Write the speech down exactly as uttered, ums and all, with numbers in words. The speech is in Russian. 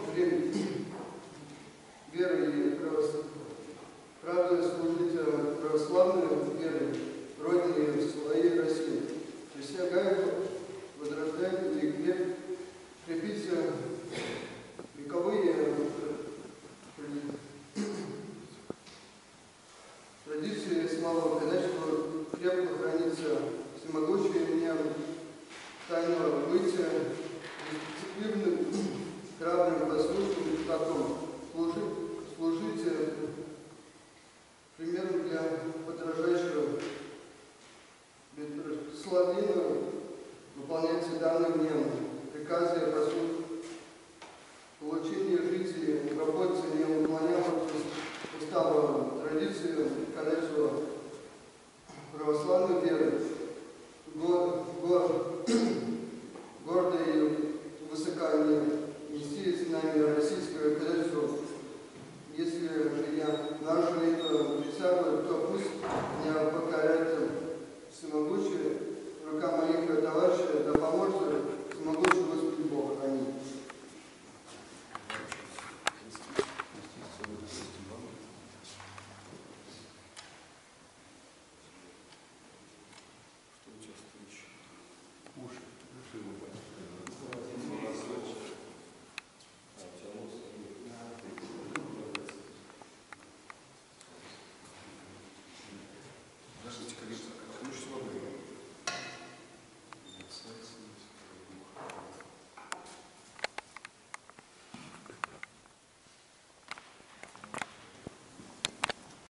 верой и правдой служить православной верой, Родине своей России. Присягаю возрождать и крепить вековые традиции славы, казачества крепко хранится всемогущее мне тайно быть дисциплинным, храбрым, послушным татом, служить, служить примером для подражающего, бессловенно выполнять данные мне приказы и послушать, получение жизни, работе не уклонял от устава традиции казачества православной веры, го, го, гордо и высоко нести знамя российского казачества. Если же я нарушу эту присягу, то пусть меня покоряет всемогущая рука моих товарищей, да поможет всемогущий Господь Бог. Аминь. Здравствуйте, коллеги.